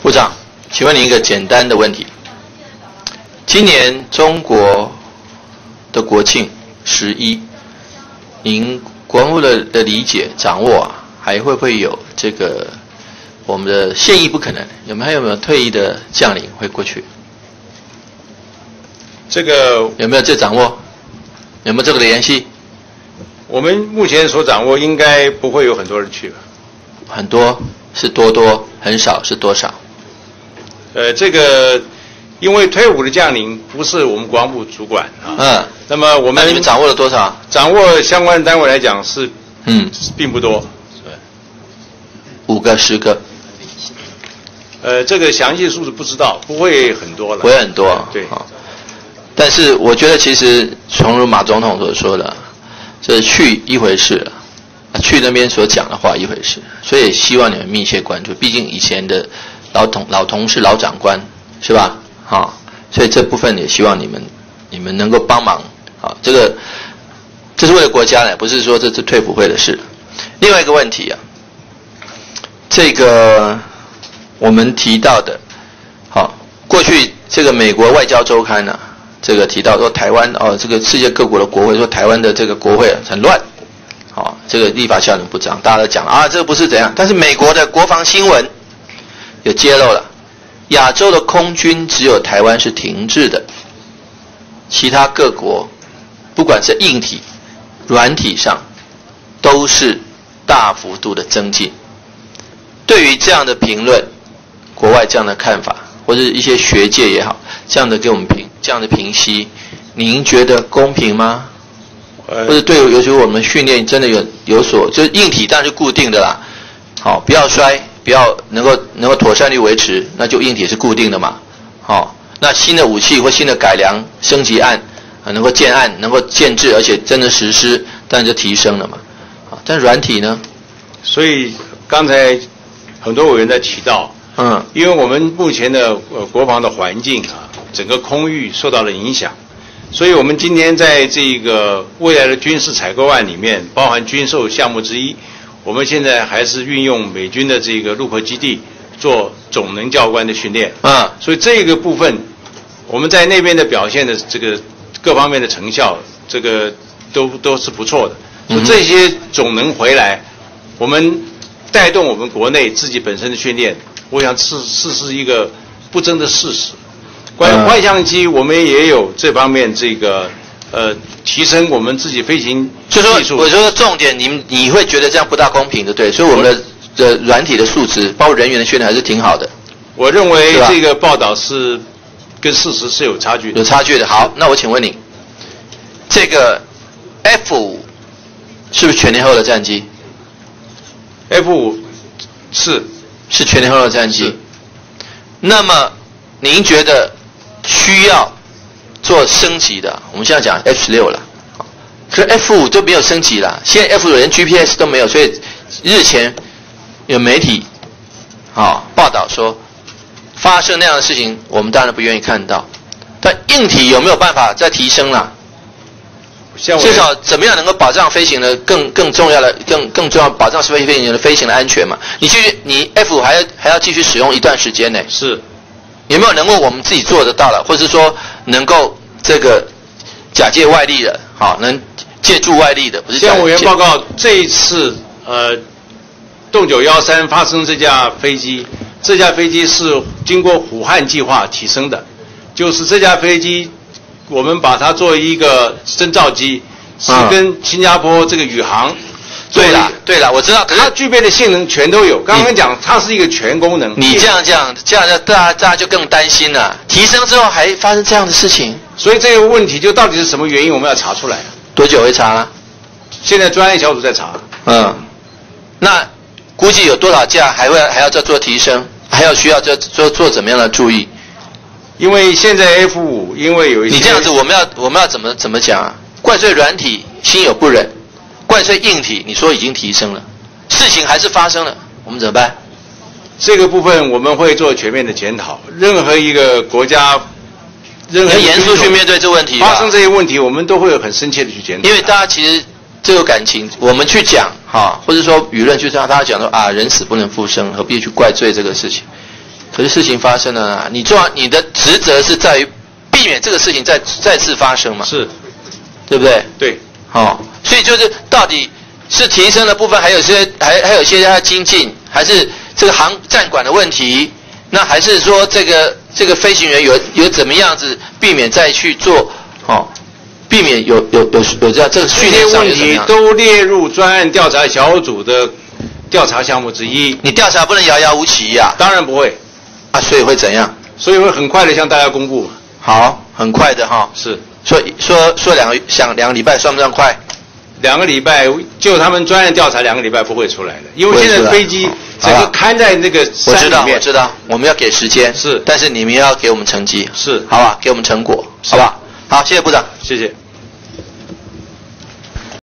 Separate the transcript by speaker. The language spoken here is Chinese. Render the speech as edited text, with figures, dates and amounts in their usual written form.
Speaker 1: 部长，请问您一个简单的问题：今年中国的国庆11，您国防部的理解掌握啊，还会不会有这个我们的现役不可能？还有没有退役的将领会过去？
Speaker 2: 这个
Speaker 1: 有没有这掌握？有没有这个联系？
Speaker 2: 我们目前所掌握，应该不会有很多人去吧？
Speaker 1: 很多是多，很少是多少？
Speaker 2: 这个因为退伍的将领不是我们国防部主管啊。那么
Speaker 1: 那你们掌握了多少？
Speaker 2: 掌握相关单位来讲是并不多。
Speaker 1: 对，5个10个。
Speaker 2: 这个详细数字不知道，不会很多了。
Speaker 1: 不会很多。
Speaker 2: 对。
Speaker 1: 但是我觉得其实诚如马总统所说的，这去一回事，去那边所讲的话一回事，所以希望你们密切关注。毕竟以前的老同事、老长官是吧？所以这部分也希望你们能够帮忙。这是为了国家呢，不是说这是退辅会的事。另外一个问题啊，这个我们提到的，过去这个美国外交周刊呢。这个提到说台湾这个世界各国的国会说台湾的这个国会很乱，这个立法效能不彰，大家都讲这个不是怎样，但是美国的国防新闻有揭露了，亚洲的空军只有台湾是停滞的，其他各国不管是硬体、软体上都是大幅度的增进。对于这样的评论，国外这样的看法，或者一些学界也好，这样的给我们这样的评析，您觉得公平吗？或者对，尤其我们训练真的有所，就是硬体当然是固定的啦，不要摔，不要能够妥善率维持，那就硬体是固定的嘛，那新的武器或新的改良升级案，能够建案，能够建制，而且真的实施，当然就提升了嘛，但软体呢？
Speaker 2: 所以刚才很多委员在提到，因为我们目前的国防的环境啊。整个空域受到了影响，所以我们今天在这个未来的军事采购案里面，包含军售项目之一，我们现在还是运用美军的这个陆克基地做总能教官的训练。所以这个部分我们在那边的表现的这个各方面的成效，这个都是不错的。所以这些总能回来，我们带动我们国内自己本身的训练，我想是一个不争的事实。关于幻象机，我们也有这方面这个提升我们自己飞行技术。
Speaker 1: 我说重点，你会觉得这样不大公平的，对？所以我们的软体的素质，包括人员的训练还是挺好的。
Speaker 2: 我认为这个报道是跟事实是有差距的。
Speaker 1: 有差距的。好，那我请问你，这个 F5是不是全年后的战机
Speaker 2: ？F5是
Speaker 1: 全年后的战机。那么您觉得？需要做升级的，我们现在讲 F16了，可是 F5都没有升级了，现在 F5连 GPS 都没有，所以日前有媒体报道说发生那样的事情，我们当然不愿意看到。但硬体有没有办法再提升啦？至少怎么样能够保障飞行的更重要的更重要保障飞行员的飞行的安全嘛？你 F5还要继续使用一段时间呢？
Speaker 2: 是。
Speaker 1: 有没有能够我们自己做得到了，或者说能够这个假借外力的，能借助外力的，不是？
Speaker 2: 向委员报告，这一次动913发生这架飞机是经过虎汉计划提升的，就是这架飞机我们把它作为一个侦照机，是跟新加坡这个宇航。
Speaker 1: 对了，我知道，可是
Speaker 2: 它具备的性能全都有。刚刚讲它是一个全功能。
Speaker 1: 你这样大家就更担心了。提升之后还发生这样的事情，
Speaker 2: 所以这个问题就到底是什么原因，我们要查出来。
Speaker 1: 多久会查呢？
Speaker 2: 现在专业小组在查。
Speaker 1: 那估计有多少架还要再做提升，还要需要做怎么样的注意？
Speaker 2: 因为现在 F5，因为有一些
Speaker 1: 你这样子，我们要怎么讲啊？怪罪软体，心有不忍。怪罪硬体，你说已经提升了，事情还是发生了，我们怎么办？
Speaker 2: 这个部分我们会做全面的检讨。任何一个国家，任何
Speaker 1: 严肃去面对这个问题。
Speaker 2: 发生这些问题，我们都会有很深切的去检讨。
Speaker 1: 因为大家其实这有感情，我们去讲或者说舆论去让大家讲说人死不能复生，何必去怪罪这个事情？ 可是事情发生了啊，你的职责是在于避免这个事情再次发生嘛？
Speaker 2: 是，
Speaker 1: 对不对？
Speaker 2: 对。
Speaker 1: 所以就是到底是提升的部分，还有一些要精进，还是这个航站管的问题？那还是说这个飞行员有怎么样子避免再去做避免有这样这个训练上有什么样？
Speaker 2: 这些问题都列入专案调查小组的调查项目之一。
Speaker 1: 你调查不能遥遥无期呀？
Speaker 2: 当然不会。
Speaker 1: 所以会怎样？
Speaker 2: 所以会很快的向大家公布。
Speaker 1: 好，很快的哈。
Speaker 2: 是。
Speaker 3: 说两个礼拜算不算快
Speaker 2: ？2个礼拜，就他们专案调查2个礼拜不会出来的，因为现在飞机整个看在那个山里面。
Speaker 1: 我知道，我们要给时间，
Speaker 2: 是，
Speaker 1: 但是你们要给我们成绩，
Speaker 2: 是，
Speaker 1: 好吧？给我们成果，好吧？好，谢谢部长，
Speaker 2: 谢谢。